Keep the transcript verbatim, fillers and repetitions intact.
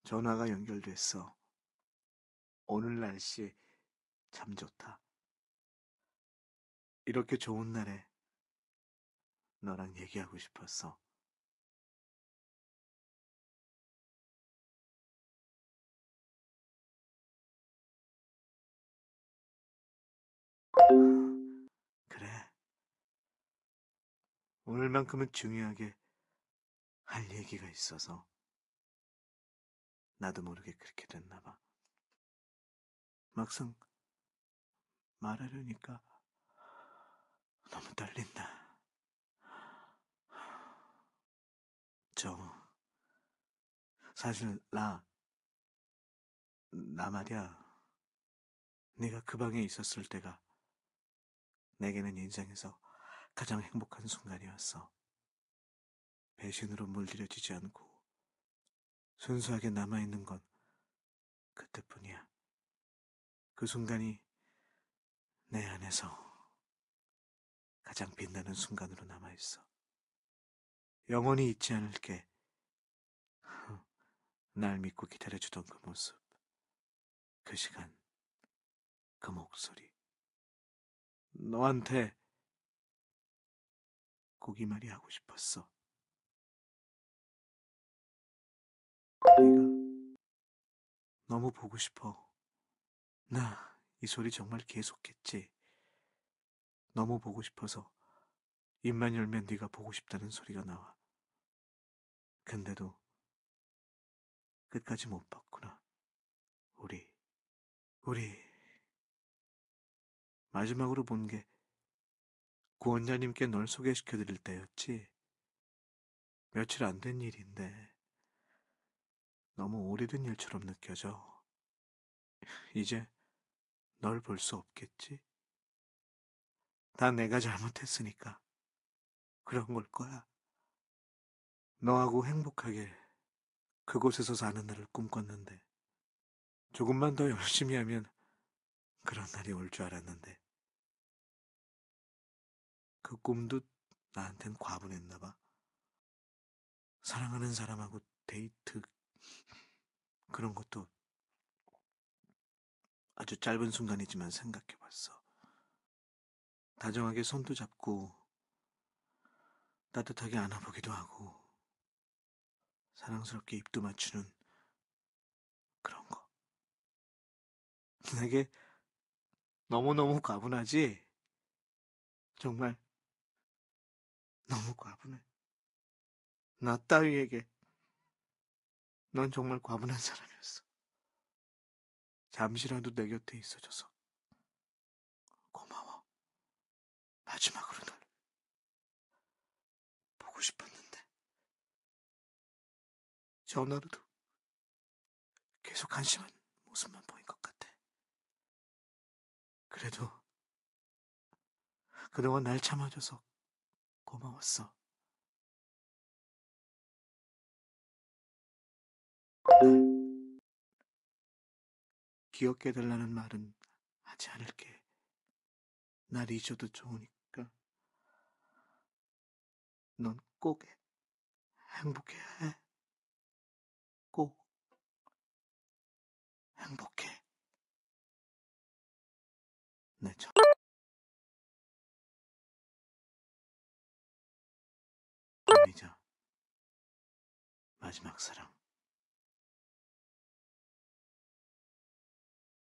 전화가 연결됐어. 오늘 날씨 참 좋다. 이렇게 좋은 날에 너랑 얘기하고 싶었어. 그래. 오늘만큼은 중요하게 할 얘기가 있어서 나도 모르게 그렇게 됐나 봐. 막상 말하려니까 너무 떨린다. 저 사실 나, 나 말이야. 네가 그 방에 있었을 때가 내게는 인생에서 가장 행복한 순간이었어. 배신으로 물들여지지 않고 순수하게 남아있는 건 그때뿐이야. 그 순간이 내 안에서 가장 빛나는 순간으로 남아있어. 영원히 잊지 않을게. 날 믿고 기다려주던 그 모습, 그 시간, 그 목소리. 너한테 꼭 이 말이 하고 싶었어. 네가 너무 보고 싶어. 나 이 소리 정말 계속했지. 너무 보고 싶어서 입만 열면 네가 보고 싶다는 소리가 나와. 근데도 끝까지 못 봤구나. 우리, 우리 마지막으로 본 게 구원자님께 널 소개시켜드릴 때였지. 며칠 안 된 일인데 너무 오래된 일처럼 느껴져. 이제 널 볼 수 없겠지? 다 내가 잘못했으니까 그런 걸 거야. 너하고 행복하게 그곳에서 사는 날을 꿈꿨는데 조금만 더 열심히 하면 그런 날이 올 줄 알았는데 그 꿈도 나한텐 과분했나 봐. 사랑하는 사람하고 데이트 그런 것도 아주 짧은 순간이지만 생각해봤어. 다정하게 손도 잡고 따뜻하게 안아보기도 하고 사랑스럽게 입도 맞추는 그런 거. 내게 너무너무 과분하지? 정말 너무 과분해. 나 따위에게 넌 정말 과분한 사람이었어. 잠시라도 내 곁에 있어줘서 고마워. 마지막으로 널 보고 싶었는데 전화로도 계속 한심한 모습만 보인 것 같아. 그래도 그동안 날 참아줘서 고마웠어. 날 기억해 달라는 말은 하지 않을게. 날 잊어도 좋으니까 넌 꼭 행복해야 해. 꼭 행복해. 내 전이자 마지막 사랑.